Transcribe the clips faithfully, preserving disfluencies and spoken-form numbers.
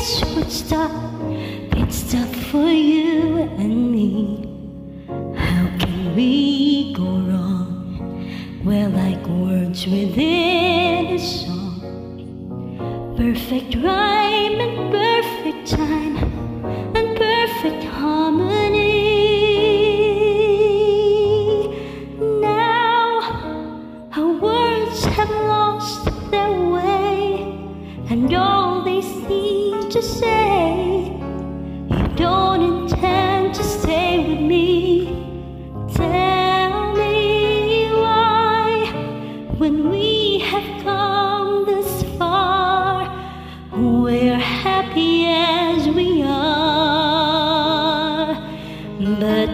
this would stop. It's stop for you and me. How can we go wrong? We're like words within a song. Perfect rhyme and perfect time and perfect harmony. Now our words have lost their way, and all they seem to say, you don't intend to stay with me. Tell me why, when we have come this far, we're happy as we are. But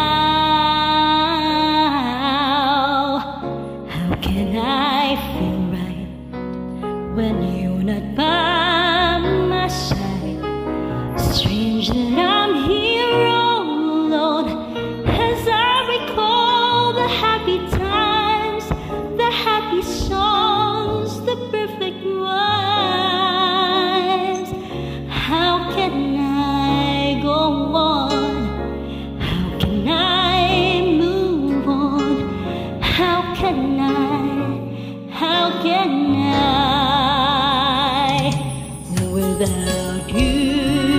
now, how can I feel right when you're not by my side? Strange that I'm here all alone, as I recall the happy times, the happy songs, the perfect rhymes. How can I go on? How can I move on? How can I, how can I without you?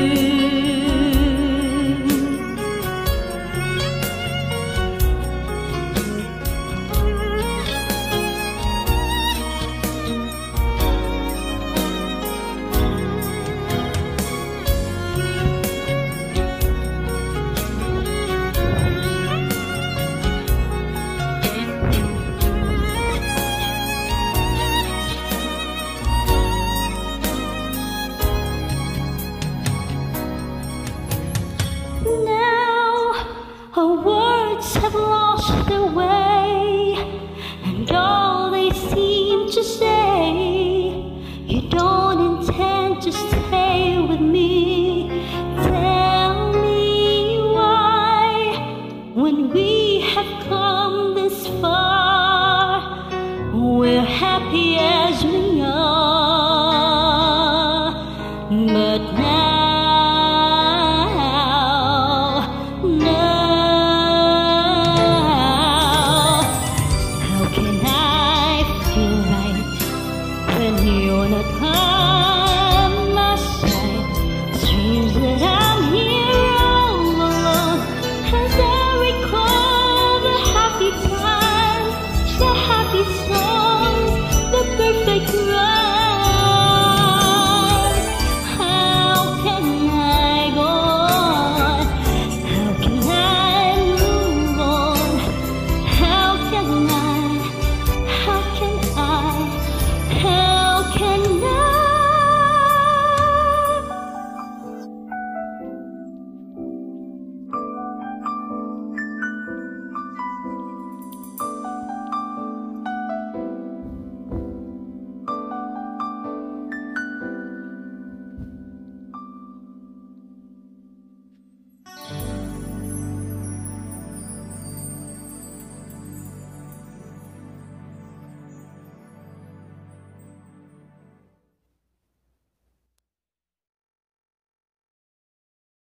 Now our words have lost their way, and all they seem to say, you don't intend to stay with me. Tell me why, when we have come this far, we're happy as we are. But now